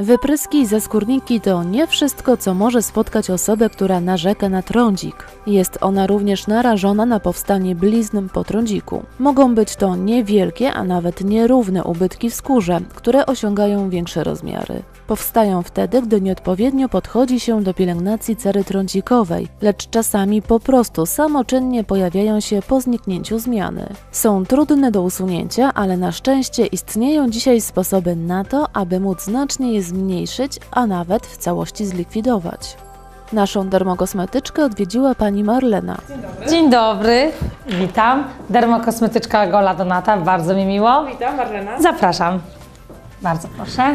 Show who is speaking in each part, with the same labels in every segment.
Speaker 1: Wypryski i zaskórniki to nie wszystko, co może spotkać osobę, która narzeka na trądzik. Jest ona również narażona na powstanie blizn po trądziku. Mogą być to niewielkie, a nawet nierówne ubytki w skórze, które osiągają większe rozmiary. Powstają wtedy, gdy nieodpowiednio podchodzi się do pielęgnacji cery trądzikowej, lecz czasami po prostu samoczynnie pojawiają się po zniknięciu zmiany. Są trudne do usunięcia, ale na szczęście istnieją dzisiaj sposoby na to, aby móc znacznie je zmniejszyć, a nawet w całości zlikwidować. Naszą dermokosmetyczkę odwiedziła pani Marlena.
Speaker 2: Dzień dobry, witam. Dermokosmetyczka Gola Donata, bardzo mi miło.
Speaker 3: Witam, Marlena.
Speaker 2: Zapraszam. Bardzo proszę.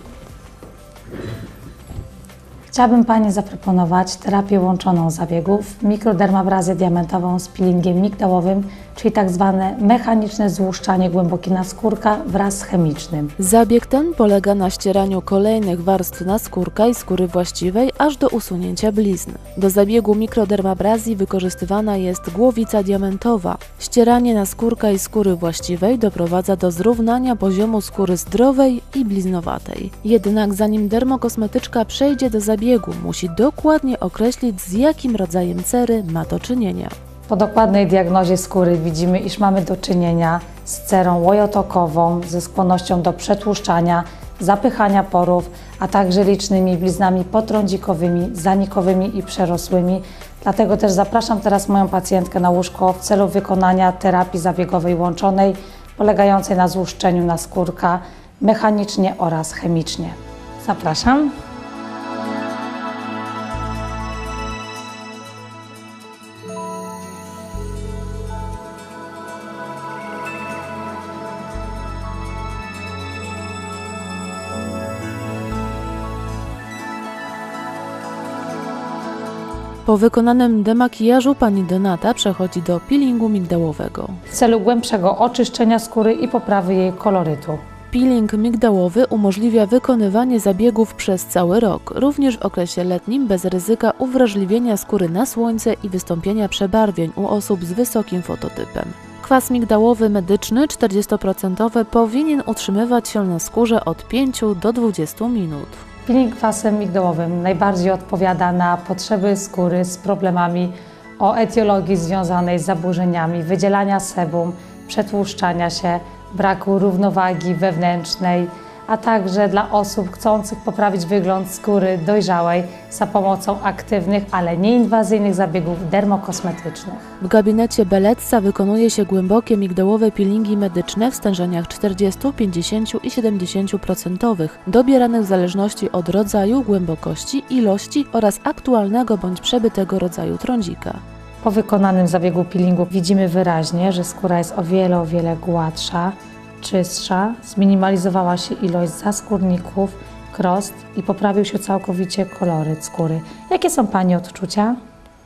Speaker 2: Chciałabym Pani zaproponować terapię łączoną zabiegów, mikrodermabrazję diamentową z peelingiem migdałowym, czyli tak zwane mechaniczne złuszczanie głębokie naskórka wraz z chemicznym.
Speaker 1: Zabieg ten polega na ścieraniu kolejnych warstw naskórka i skóry właściwej aż do usunięcia blizn. Do zabiegu mikrodermabrazji wykorzystywana jest głowica diamentowa. Ścieranie naskórka i skóry właściwej doprowadza do zrównania poziomu skóry zdrowej i bliznowatej. Jednak zanim dermokosmetyczka przejdzie do zabiegu, musi dokładnie określić, z jakim rodzajem cery ma do czynienia.
Speaker 2: Po dokładnej diagnozie skóry widzimy, iż mamy do czynienia z cerą łojotokową, ze skłonnością do przetłuszczania, zapychania porów, a także licznymi bliznami potrądzikowymi, zanikowymi i przerosłymi. Dlatego też zapraszam teraz moją pacjentkę na łóżko w celu wykonania terapii zabiegowej łączonej, polegającej na złuszczeniu naskórka mechanicznie oraz chemicznie. Zapraszam.
Speaker 1: Po wykonanym demakijażu pani Donata przechodzi do peelingu migdałowego.
Speaker 2: W celu głębszego oczyszczenia skóry i poprawy jej kolorytu.
Speaker 1: Peeling migdałowy umożliwia wykonywanie zabiegów przez cały rok, również w okresie letnim bez ryzyka uwrażliwienia skóry na słońce i wystąpienia przebarwień u osób z wysokim fototypem. Kwas migdałowy medyczny 40% powinien utrzymywać się na skórze od 5 do 20 minut.
Speaker 2: Peeling kwasem migdałowym najbardziej odpowiada na potrzeby skóry z problemami o etiologii związanej z zaburzeniami wydzielania sebum, przetłuszczania się, braku równowagi wewnętrznej, a także dla osób chcących poprawić wygląd skóry dojrzałej za pomocą aktywnych, ale nieinwazyjnych zabiegów dermokosmetycznych.
Speaker 1: W gabinecie Belezza wykonuje się głębokie migdałowe peelingi medyczne w stężeniach 40, 50 i 70%, dobieranych w zależności od rodzaju, głębokości, ilości oraz aktualnego bądź przebytego rodzaju trądzika.
Speaker 2: Po wykonanym zabiegu peelingu widzimy wyraźnie, że skóra jest o wiele gładsza, czystsza, zminimalizowała się ilość zaskórników, krost i poprawił się całkowicie koloryt skóry. Jakie są Pani odczucia?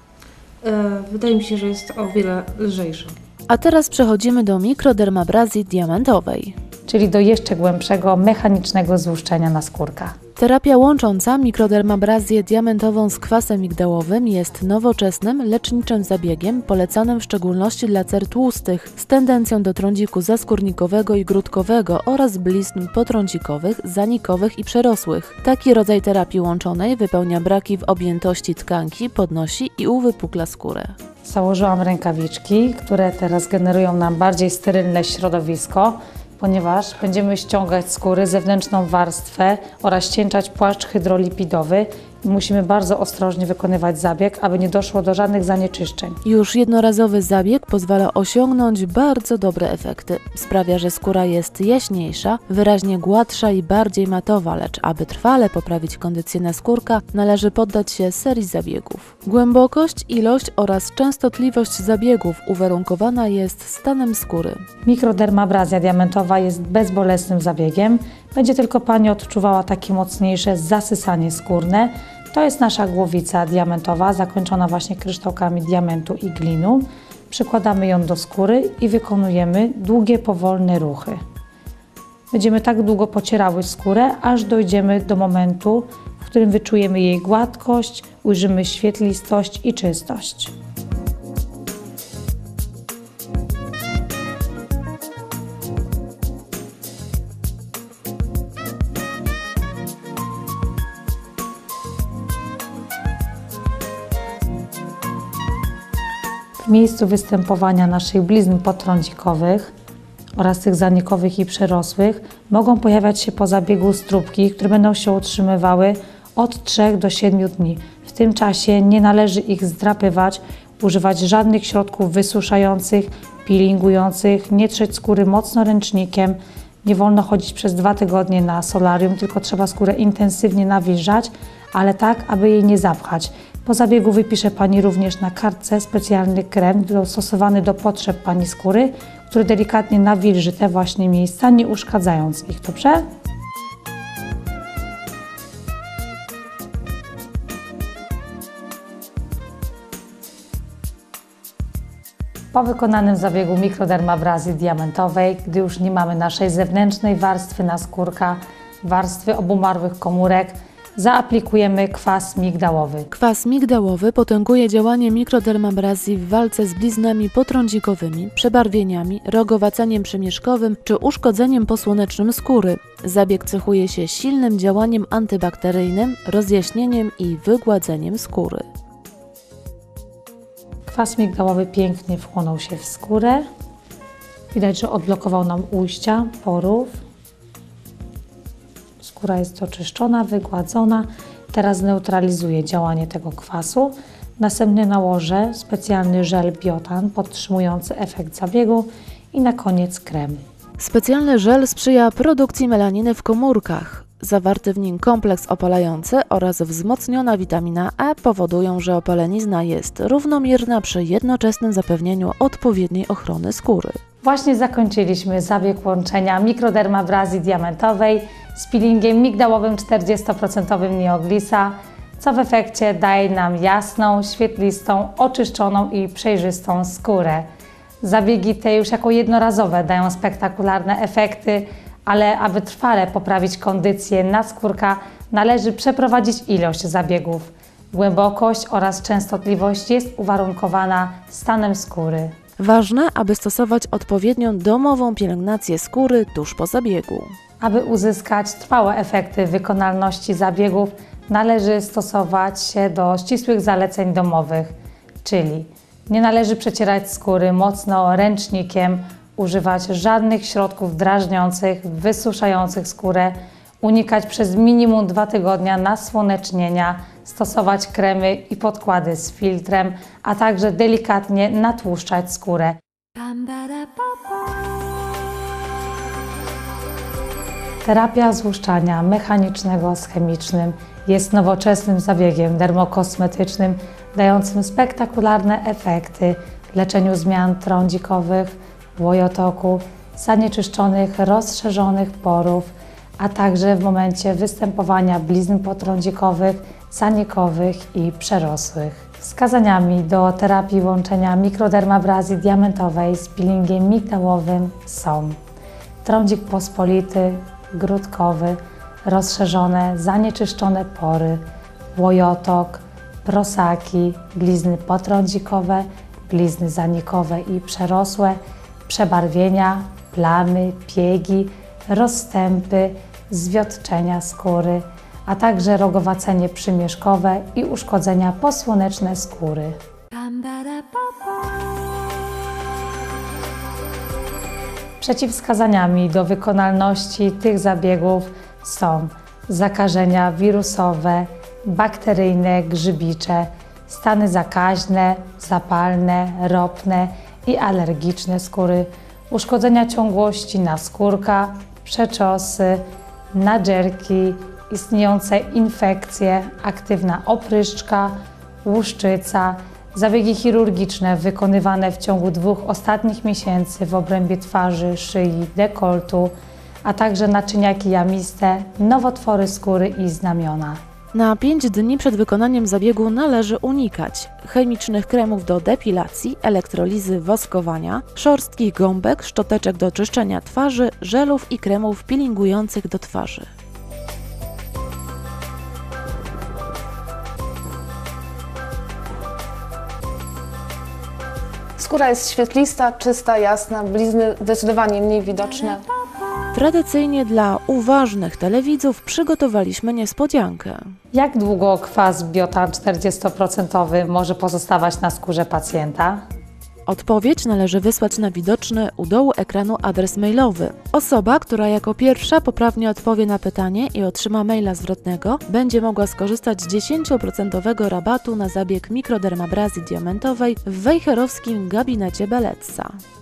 Speaker 3: Wydaje mi się, że jest o wiele lżejsza.
Speaker 1: A teraz przechodzimy do mikrodermabrazji diamentowej,
Speaker 2: czyli do jeszcze głębszego, mechanicznego złuszczenia naskórka.
Speaker 1: Terapia łącząca mikrodermabrazję diamentową z kwasem migdałowym jest nowoczesnym, leczniczym zabiegiem polecanym w szczególności dla cer tłustych z tendencją do trądziku zaskórnikowego i grudkowego oraz blizn potrądzikowych, zanikowych i przerosłych. Taki rodzaj terapii łączonej wypełnia braki w objętości tkanki, podnosi i uwypukla skórę.
Speaker 2: Założyłam rękawiczki, które teraz generują nam bardziej sterylne środowisko, ponieważ będziemy ściągać skóry, zewnętrzną warstwę oraz ścięczać płaszcz hydrolipidowy i musimy bardzo ostrożnie wykonywać zabieg, aby nie doszło do żadnych zanieczyszczeń.
Speaker 1: Już jednorazowy zabieg pozwala osiągnąć bardzo dobre efekty. Sprawia, że skóra jest jaśniejsza, wyraźnie gładsza i bardziej matowa, lecz aby trwale poprawić kondycję naskórka, należy poddać się serii zabiegów. Głębokość, ilość oraz częstotliwość zabiegów uwarunkowana jest stanem skóry.
Speaker 2: Mikrodermabrazja diamentowa jest bezbolesnym zabiegiem. Będzie tylko Pani odczuwała takie mocniejsze zasysanie skórne. To jest nasza głowica diamentowa, zakończona właśnie kryształkami diamentu i glinu. Przykładamy ją do skóry i wykonujemy długie, powolne ruchy. Będziemy tak długo pocierały skórę, aż dojdziemy do momentu, w którym wyczujemy jej gładkość, ujrzymy świetlistość i czystość. miejscu występowania naszych blizn potrądzikowych oraz tych zanikowych i przerosłych mogą pojawiać się po zabiegu stróbki, które będą się utrzymywały od 3 do 7 dni. W tym czasie nie należy ich zdrapywać, używać żadnych środków wysuszających, peelingujących, nie trzeć skóry mocno ręcznikiem, nie wolno chodzić przez 2 tygodnie na solarium, tylko trzeba skórę intensywnie nawilżać, ale tak, aby jej nie zapchać. Po zabiegu wypisze Pani również na kartce specjalny krem dostosowany do potrzeb Pani skóry, który delikatnie nawilży te właśnie miejsca, nie uszkadzając ich, dobrze? Po wykonanym zabiegu mikrodermabrazji diamentowej, gdy już nie mamy naszej zewnętrznej warstwy naskórka, warstwy obumarłych komórek, zaaplikujemy kwas migdałowy.
Speaker 1: Kwas migdałowy potęguje działanie mikrodermabrazji w walce z bliznami potrądzikowymi, przebarwieniami, rogowaceniem przemieszkowym czy uszkodzeniem posłonecznym skóry. Zabieg cechuje się silnym działaniem antybakteryjnym, rozjaśnieniem i wygładzeniem skóry.
Speaker 2: Kwas migdałowy pięknie wchłonął się w skórę. Widać, że odblokował nam ujścia porów. Skóra jest oczyszczona, wygładzona. Teraz neutralizuje działanie tego kwasu. Następnie nałożę specjalny żel biotan podtrzymujący efekt zabiegu i na koniec krem.
Speaker 1: Specjalny żel sprzyja produkcji melaniny w komórkach. Zawarty w nim kompleks opalający oraz wzmocniona witamina E powodują, że opalenizna jest równomierna przy jednoczesnym zapewnieniu odpowiedniej ochrony skóry.
Speaker 2: Właśnie zakończyliśmy zabieg łączenia mikrodermabrazji diamentowej z peelingiem migdałowym 40% Neoglisa, co w efekcie daje nam jasną, świetlistą, oczyszczoną i przejrzystą skórę. Zabiegi te już jako jednorazowe dają spektakularne efekty, ale aby trwale poprawić kondycję naskórka, należy przeprowadzić ilość zabiegów. Głębokość oraz częstotliwość jest uwarunkowana stanem skóry.
Speaker 1: Ważne, aby stosować odpowiednią domową pielęgnację skóry tuż po zabiegu.
Speaker 2: Aby uzyskać trwałe efekty wykonalności zabiegów, należy stosować się do ścisłych zaleceń domowych, czyli nie należy przecierać skóry mocno ręcznikiem, używać żadnych środków drażniących, wysuszających skórę, unikać przez minimum 2 tygodnie nasłonecznienia, stosować kremy i podkłady z filtrem, a także delikatnie natłuszczać skórę. Terapia złuszczania mechanicznego z chemicznym jest nowoczesnym zabiegiem dermokosmetycznym dającym spektakularne efekty w leczeniu zmian trądzikowych, łojotoku, zanieczyszczonych, rozszerzonych porów, a także w momencie występowania blizn potrądzikowych, zanikowych i przerosłych. Wskazaniami do terapii łączenia mikrodermabrazji diamentowej z peelingiem migdałowym są trądzik pospolity, grudkowy, rozszerzone, zanieczyszczone pory, łojotok, prosaki, blizny potrądzikowe, blizny zanikowe i przerosłe, przebarwienia, plamy, piegi, rozstępy, zwiotczenia skóry, a także rogowacenie przymieszkowe i uszkodzenia posłoneczne skóry. Przeciwwskazaniami do wykonalności tych zabiegów są zakażenia wirusowe, bakteryjne, grzybicze, stany zakaźne, zapalne, ropne i alergiczne skóry, uszkodzenia ciągłości naskórka, przeczosy, nadżerki, istniejące infekcje, aktywna opryszczka, łuszczyca, zabiegi chirurgiczne wykonywane w ciągu 2 ostatnich miesięcy w obrębie twarzy, szyi, dekoltu, a także naczyniaki jamiste, nowotwory skóry i znamiona.
Speaker 1: Na 5 dni przed wykonaniem zabiegu należy unikać chemicznych kremów do depilacji, elektrolizy, woskowania, szorstkich gąbek, szczoteczek do czyszczenia twarzy, żelów i kremów peelingujących do twarzy.
Speaker 4: Skóra jest świetlista, czysta, jasna, blizny zdecydowanie mniej widoczne.
Speaker 1: Tradycyjnie dla uważnych telewidzów przygotowaliśmy niespodziankę.
Speaker 2: Jak długo kwas biotan 40% może pozostawać na skórze pacjenta?
Speaker 1: Odpowiedź należy wysłać na widoczny u dołu ekranu adres mailowy. Osoba, która jako pierwsza poprawnie odpowie na pytanie i otrzyma maila zwrotnego, będzie mogła skorzystać z 10% rabatu na zabieg mikrodermabrazji diamentowej w wejherowskim gabinecie Belezza.